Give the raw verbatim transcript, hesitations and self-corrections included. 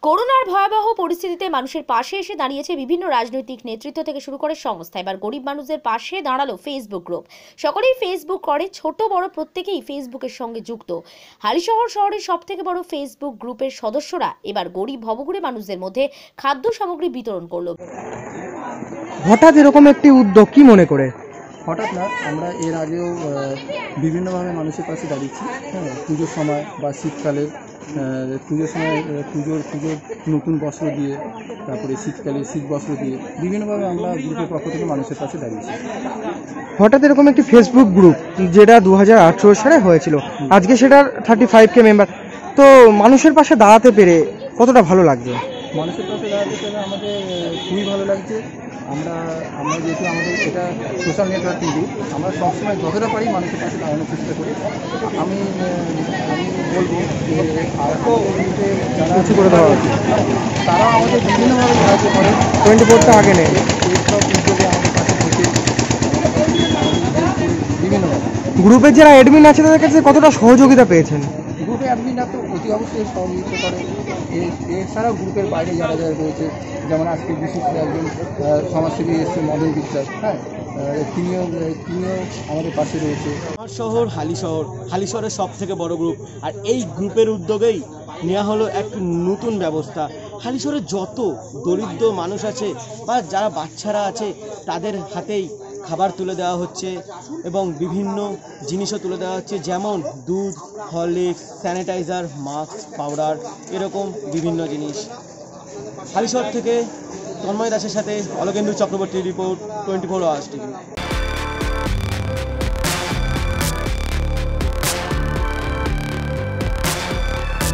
করোনার ভয়াবহ পরিস্থিতিতে মানুষের পাশে এসে দাঁড়িয়েছে বিভিন্ন রাজনৈতিক নেতৃত্ব থেকে শুরু করে সংস্থা। এবার গরিব মানুষদের পাশে দাঁড়ালো ফেসবুক গ্রুপ। সকলেই ফেসবুক করে, ছোট বড় প্রত্যেকেই ফেসবুকের সঙ্গে যুক্ত। হালিশহর শহরের সব থেকে বড় ফেসবুক গ্রুপের সদস্যরা এবার গরিব ভবঘুরে মানুষদের মধ্যে খাদ্য সামগ্রী বিতরণ করলো। হঠাৎ এরকম একটি উদ্যোগ কি মনে করে? হঠাৎ না, আমরা এর আগেও বিভিন্নভাবে মানুষের পাশে দাঁড়িয়েছি। হ্যাঁ, পুজোর সময় বা শীতকালে পুজোর সময় পুজোর পুজোর নতুন বস্ত্র দিয়ে, তারপরে শীতকালে শীত বস্ত্র দিয়ে বিভিন্নভাবে আমরা গ্রুপের পক্ষ থেকে মানুষের পাশে দাঁড়িয়েছি। হঠাৎ এরকম একটি ফেসবুক গ্রুপ যেটা দু হাজার আঠেরো সালে হয়েছিল, আজকে সেটার থার্টি ফাইভ কে মেম্বার, তো মানুষের পাশে দাঁড়াতে পেরে কতটা ভালো লাগছে? মানুষের পাশে দাঁড়াতে পেরে আমাদের খুবই ভালো লাগছে। আমরা আমরা যেহেতু আমাদের এটা সোশ্যাল নেটওয়ার্কিং গ্রুপ, আমরা সবসময় যতটা পারি মানুষের পাশে দাঁড়ানোর চেষ্টা করি। আমি আমি বলবো যে গ্রুপে যারা কিছু করে দেওয়া উচিত, তারাও আমাদের বিভিন্নভাবে সাহায্য করে। টোয়েন্টি ফোরটা আগে নেই, এইসব উদ্যোগে আমাদের পাশে থেকে বিভিন্নভাবে। গ্রুপের যারা অ্যাডমিন আছে তাদের কাছে কতটা সহযোগিতা পেয়েছেন? গ্রুপে অ্যাডমিনরা তো অতি অবশ্যই সহযোগিতা করে। এছাড়াও গ্রুপের বাইরে যারা যারা রয়েছে, যেমন আজকে বিশিষ্ট একজন সমাজসেবী এসছে মদন বিশ্বাস, হ্যাঁ, তিনিও তিনিও আমাদের পাশে রয়েছে। আমার শহর হালিশহর, হালিশহরের সব থেকে বড় গ্রুপ, আর এই গ্রুপের উদ্যোগেই নেওয়া হলো এক নতুন ব্যবস্থা। হালিশহরের যত দরিদ্র মানুষ আছে বা যারা বাচ্চারা আছে তাদের হাতেই খাবার তুলে দেওয়া হচ্ছে এবং বিভিন্ন জিনিসও তুলে দেওয়া হচ্ছে, যেমন দুধ, হরলিক্স, স্যানিটাইজার, মাস্ক, পাউডার, এরকম বিভিন্ন জিনিস। হালিশহর থেকে তন্ময় দাসের সাথে Alokendu Chakraborty report, twenty four hours TV.